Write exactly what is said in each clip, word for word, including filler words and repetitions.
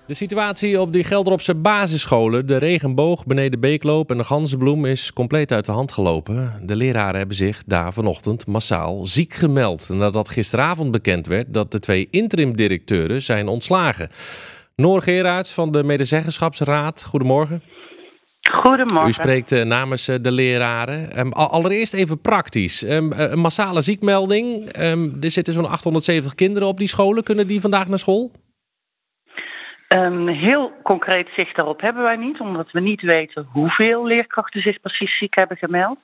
De situatie op die Gelderopse basisscholen, de Regenboog, Beneden Beekloop en de Ganzenbloem, is compleet uit de hand gelopen. De leraren hebben zich daar vanochtend massaal ziek gemeld, nadat gisteravond bekend werd dat de twee interim-directeuren zijn ontslagen. Noor Gerards van de Medezeggenschapsraad, goedemorgen. Goedemorgen. U spreekt namens de leraren. Um, allereerst even praktisch. Um, een massale ziekmelding. Um, er zitten zo'n achthonderdzeventig kinderen op die scholen. Kunnen die vandaag naar school? Een heel concreet zicht daarop hebben wij niet, omdat we niet weten hoeveel leerkrachten zich precies ziek hebben gemeld.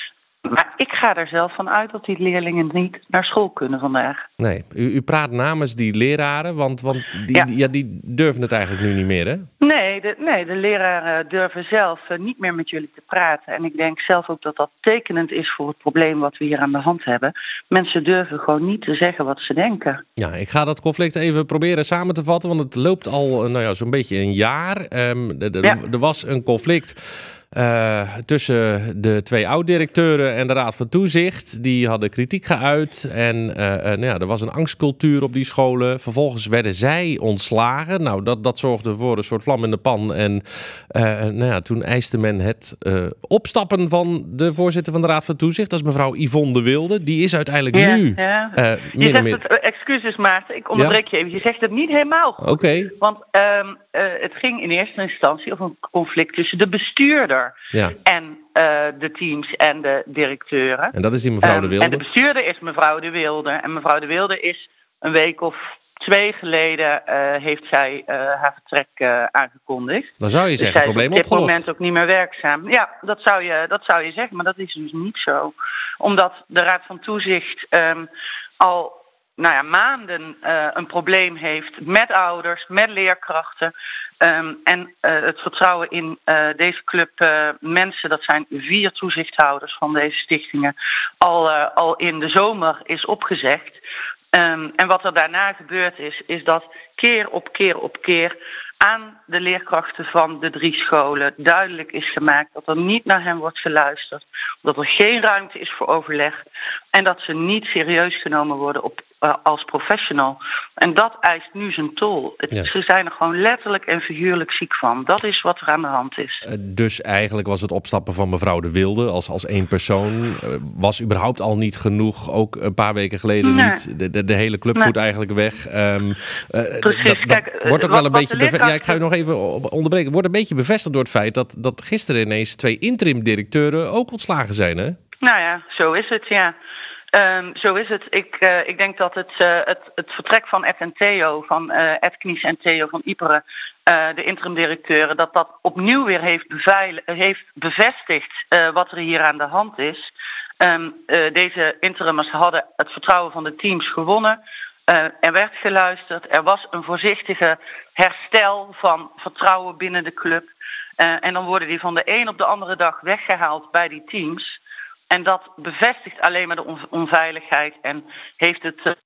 Maar ik ga er zelf van uit dat die leerlingen niet naar school kunnen vandaag. Nee, u, u praat namens die leraren, want, want die, ja. Die, ja, die durven het eigenlijk nu niet meer, hè? Nee, de, nee, de leraren durven zelf uh, niet meer met jullie te praten. En ik denk zelf ook dat dat tekenend is voor het probleem wat we hier aan de hand hebben. Mensen durven gewoon niet te zeggen wat ze denken. Ja, ik ga dat conflict even proberen samen te vatten, want het loopt al nou ja, zo'n beetje een jaar. Um, ja. Er was een conflict Uh, tussen de twee oud-directeuren en de Raad van Toezicht. Die hadden kritiek geuit en uh, uh, nou ja, er was een angstcultuur op die scholen. Vervolgens werden zij ontslagen. Nou, dat, dat zorgde voor een soort vlam in de pan. En uh, nou ja, toen eiste men het uh, opstappen van de voorzitter van de Raad van Toezicht. Dat is mevrouw Yvonne de Wilde. Die is uiteindelijk ja, nu... Ja. Uh, je zegt het, uh, excuses Maarten, ik onderbreek ja? je even. Je zegt het niet helemaal goed. Oké. Okay. Want uh, uh, het ging in eerste instantie over een conflict tussen de bestuurder Ja. en uh, de teams en de directeuren. En dat is die mevrouw um, de Wilde? En de bestuurder is mevrouw de Wilde. En mevrouw de Wilde is een week of twee geleden uh, heeft zij uh, haar vertrek uh, aangekondigd. Dan zou je dus zeggen, het probleem opgelost. Zij is op dit moment ook niet meer werkzaam. Ja, dat zou, je, dat zou je zeggen, maar dat is dus niet zo. Omdat de Raad van Toezicht um, al nou ja, maanden uh, een probleem heeft met ouders, met leerkrachten. Um, en uh, het vertrouwen in uh, deze club uh, mensen, dat zijn vier toezichthouders van deze stichtingen, al, uh, al in de zomer is opgezegd. Um, en wat er daarna gebeurd is, is dat keer op keer op keer aan de leerkrachten van de drie scholen duidelijk is gemaakt dat er niet naar hen wordt geluisterd, dat er geen ruimte is voor overleg en dat ze niet serieus genomen worden op, uh, als professional. En dat eist nu zijn tol. Het, ja. Ze zijn er gewoon letterlijk en figuurlijk ziek van. Dat is wat er aan de hand is. Uh, dus eigenlijk was het opstappen van mevrouw de Wilde als, als één persoon uh, was überhaupt al niet genoeg. Ook een paar weken geleden nee. niet. De, de, de hele club nee. moet eigenlijk weg. Um, uh, Precies. Dat, dat Kijk, wordt ook wat, wel een beetje leerkrachten... Ja, ik ga u nog even onderbreken. Wordt een beetje bevestigd door het feit dat, dat gisteren ineens twee interim-directeuren ook ontslagen zijn, hè? Nou ja, zo is het, ja. Um, zo is het. Ik, uh, ik denk dat het, uh, het, het vertrek van Ed en Theo, van uh, Ed Knies en Theo van Iperen, uh, de interim-directeuren, dat dat opnieuw weer heeft, beveil- heeft bevestigd uh, wat er hier aan de hand is. Um, uh, deze interimers hadden het vertrouwen van de teams gewonnen. Uh, er werd geluisterd, er was een voorzichtige herstel van vertrouwen binnen de club. Uh, en dan worden die van de een op de andere dag weggehaald bij die teams. En dat bevestigt alleen maar de on- onveiligheid en heeft het... Uh...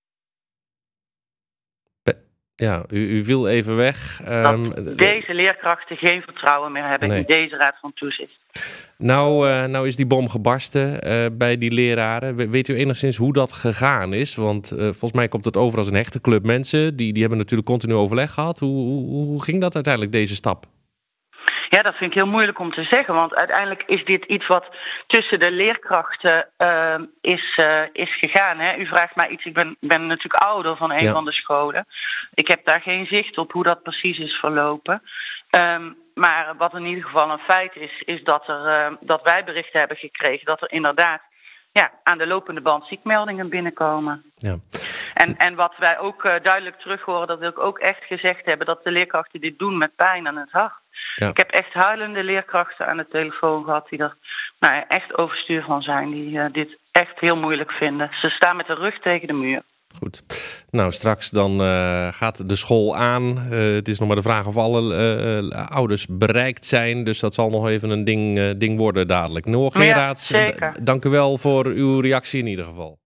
Ja, u, u viel even weg. Um, dat deze leerkrachten geen vertrouwen meer hebben nee. in deze Raad van Toezicht. Nou, uh, nou is die bom gebarsten uh, bij die leraren. Weet u enigszins hoe dat gegaan is? Want uh, volgens mij komt het over als een hechte club mensen. Die, die hebben natuurlijk continu overleg gehad. Hoe, hoe, hoe ging dat uiteindelijk, deze stap? Ja, dat vind ik heel moeilijk om te zeggen. Want uiteindelijk is dit iets wat tussen de leerkrachten uh, is, uh, is gegaan. Hè? U vraagt mij iets, ik ben, ben natuurlijk ouder van een ja. van de scholen. Ik heb daar geen zicht op hoe dat precies is verlopen. Um, maar wat in ieder geval een feit is, is dat, er, uh, dat wij berichten hebben gekregen dat er inderdaad ja, aan de lopende band ziekmeldingen binnenkomen. Ja. En, en wat wij ook uh, duidelijk terug horen, dat wil ik ook echt gezegd hebben, dat de leerkrachten dit doen met pijn aan het hart. Ja. Ik heb echt huilende leerkrachten aan de telefoon gehad die er nou ja, echt overstuur van zijn, die uh, dit echt heel moeilijk vinden. Ze staan met de rug tegen de muur. Goed. Nou, straks dan uh, gaat de school aan. Uh, het is nog maar de vraag of alle uh, uh, ouders bereikt zijn. Dus dat zal nog even een ding, uh, ding worden dadelijk. Noor Gerards, ja, d- dank u wel voor uw reactie in ieder geval.